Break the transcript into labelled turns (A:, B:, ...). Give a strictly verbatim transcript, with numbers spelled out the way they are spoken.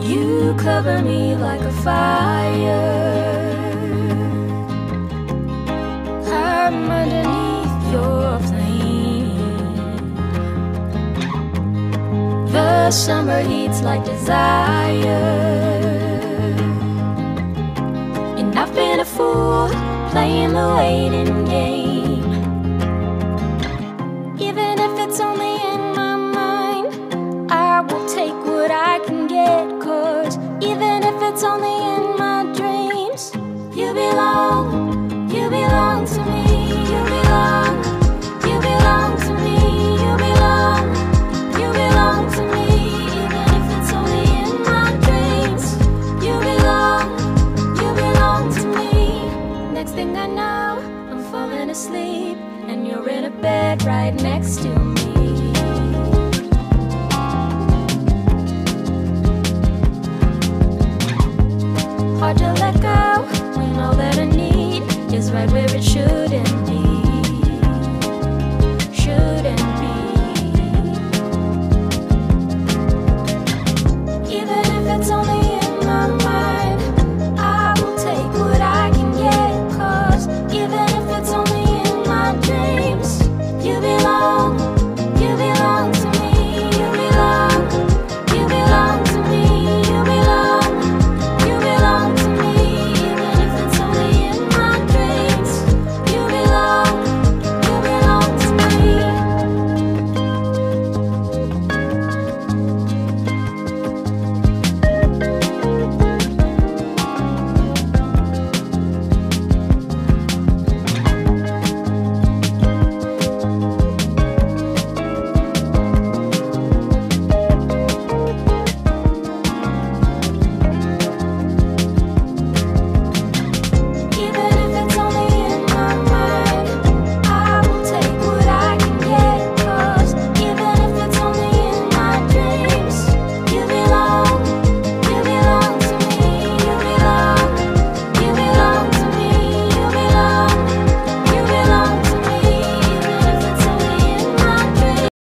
A: You cover me like a fire. I'm underneath your flame. The summer heat's like desire. And I've been a fool playing the waiting game. Even if it's only in my mind, I will take what I can get. Cause even if it's only in my dreams, you belong, you belong to me. You belong, you belong to me. You belong, you belong to me. Even if it's only in my dreams, you belong, you belong to me. Next thing I know, I'm falling asleep, and you're in a bed right next to me.